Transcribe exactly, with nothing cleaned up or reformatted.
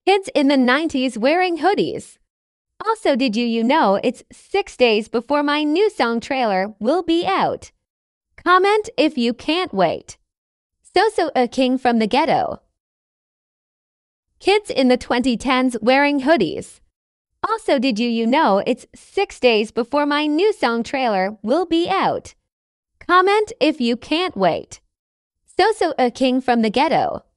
Kids in the nineties wearing hoodies. Also, did you you know it's six days before my new song trailer will be out? Comment if you can't wait. So-so a king from the ghetto. Kids in the twenty tens wearing hoodies. Also, did you you know it's six days before my new song trailer will be out? Comment if you can't wait. So-so a king from the ghetto.